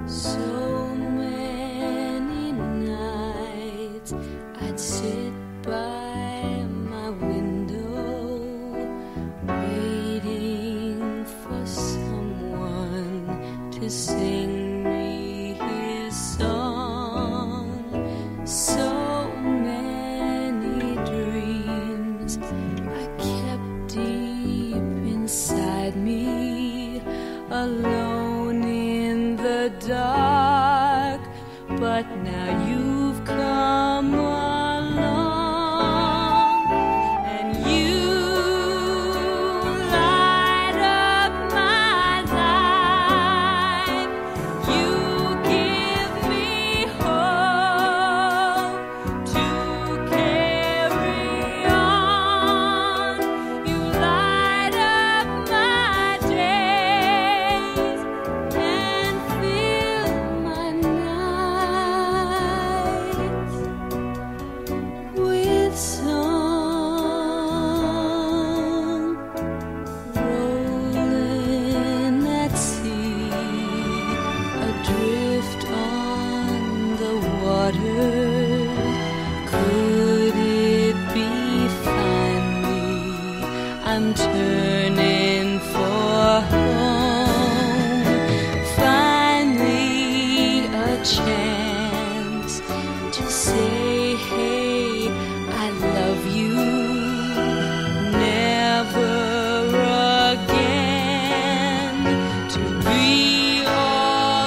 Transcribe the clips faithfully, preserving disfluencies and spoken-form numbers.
So many nights I'd sit by my window, waiting for someone to sing me his song. So many dreams I kept deep inside me, alone in the dark, but now you've come along, and you light up my life. You give me hope to carry on. You light up my days and fill my nights with song. Rolling at sea, adrift on the water. Could it be finally I'm turning for home? Finally a chance to say, hey, I love you. Never again to be all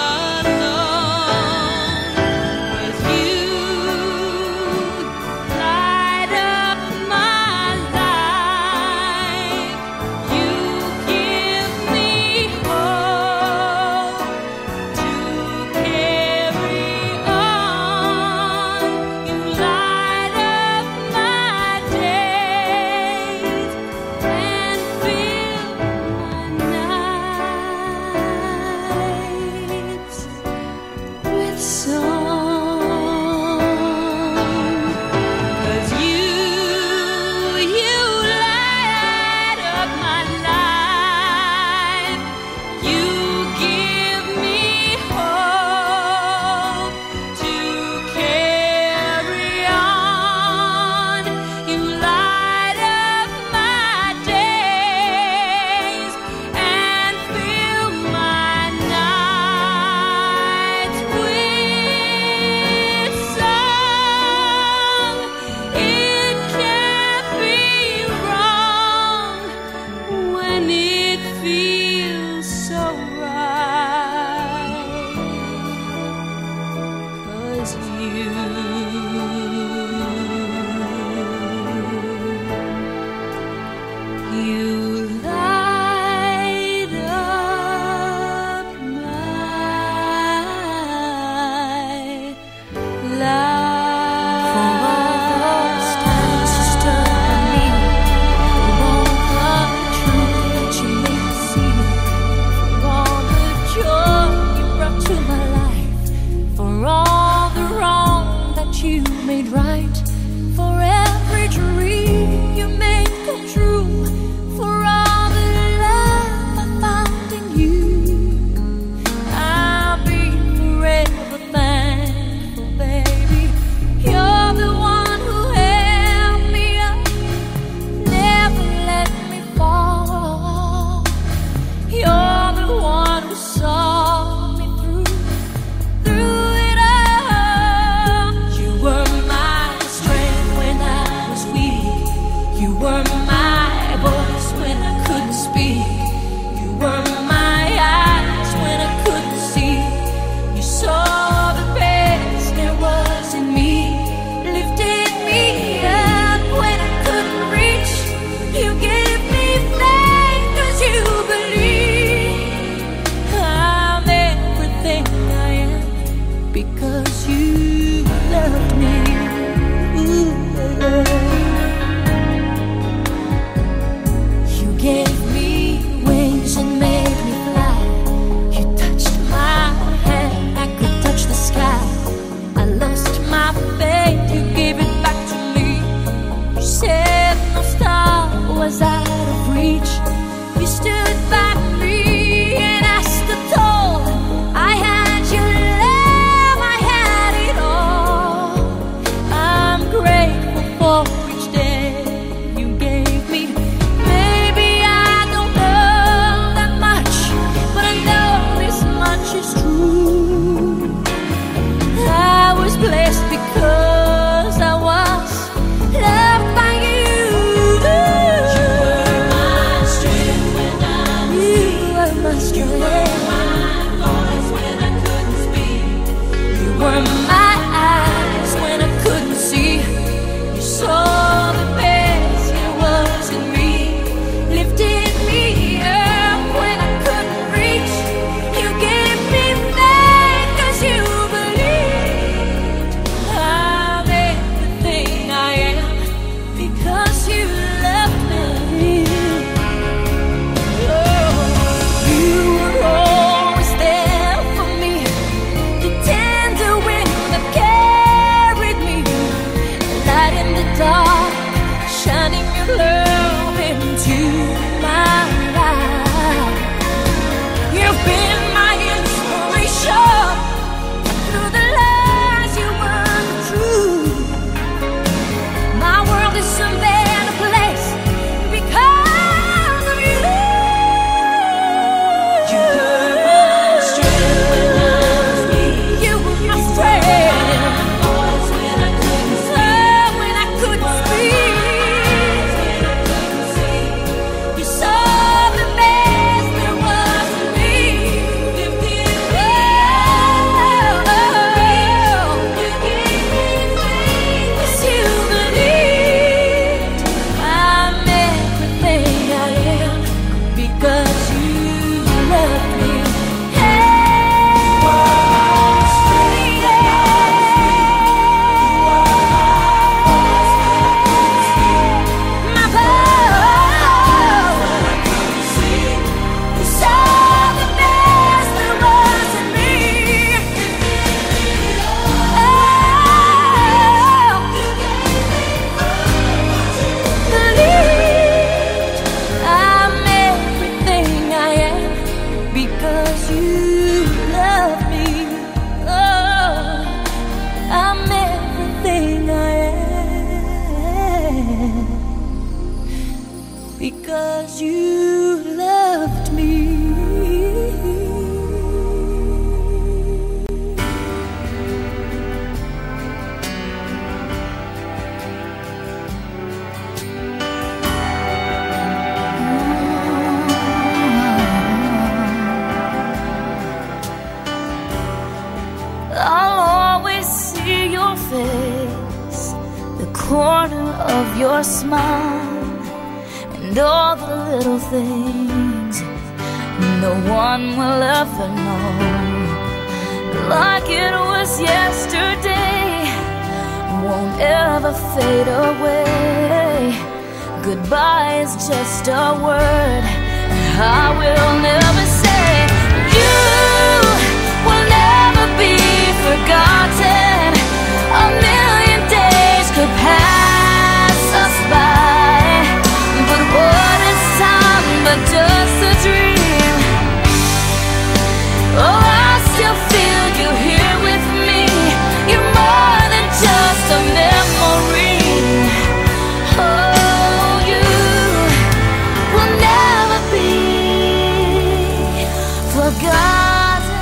alone. With you light up my life. You give me hope to carry on. You light up my days and fill my nights with song. 'Cause you, you light up my life. You give me hope to carry on. You light up my days and fill my nights with song. It can't be wrong when it feels so right. 'Cause you, you light up my life. For all those times you stood by me, for all the truth that you made me see, for all the joy you brought to my life, for all the wrong that you made right, for every dream you made come true, for all the love I found in you. I'll be forever thankful, baby. You're the one who held me up, never let me fall. You're the one who saw me through, through it all. You were my strength when I was weak. You were my voice when I couldn't speak. You were my eyes when I couldn't see. You saw the best there was in me, lifted me up when I couldn't reach. You gave me faith 'cause you believe I'm everything I am because you loved me. Ooh. You gave me wings and made me fly. You touched my hand, I could touch the sky. I lost my faith, you gave it back to me. You said no star was out of reach. You stood by me and I stood tall. I had love into my life. You've been my inspiration through the lies you weren't true. My world is a better place because of you. You were my strength when I was weak. You were my strength. Oh, when I couldn't speak. When I couldn't speak. You saw the best there was in me. You gave me yes, you believed I'm everything I am because you love me. My power, you saw the best there was in me. Believed I'm everything I am because you love me. Oh, I'm everything I am because you loved me. I'll always see your face, the corner of your smile, and all the little things no one will ever know. Like it was yesterday, won't ever fade away. Goodbye is just a word I will never say. You will never be forgotten. A million days could pass us by, but what is time but just a dream? Oh, I still feel you here with me. You're more than just a memory. Oh, you will never be forgotten.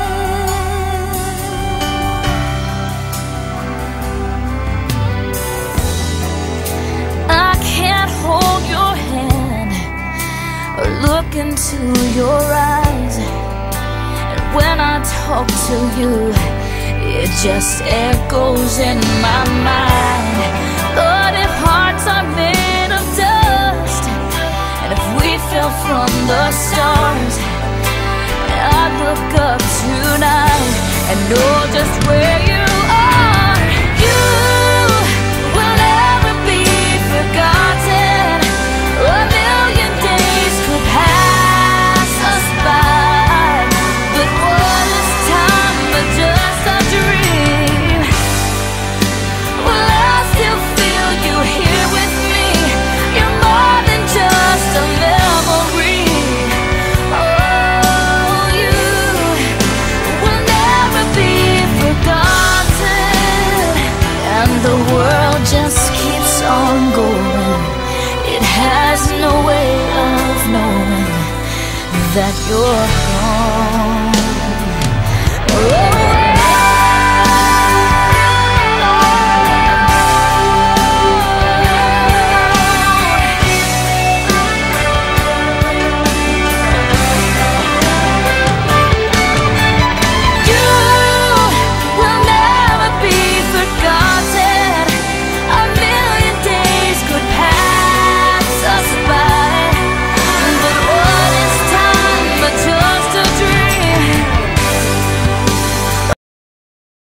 I can't hold your hand or look into your eyes, and when I talk to you, it just echoes in my mind. But if hearts are made of dust, and if we fell from the stars, I'd look up tonight and know just where you are. You will never be forgotten. A million days could pass us by, but what is time but just a dream? Well, I still feel you here with me. You're more than just a memory. Oh, you will never be forgotten. And the world just keeps on going. It has no way of knowing that you're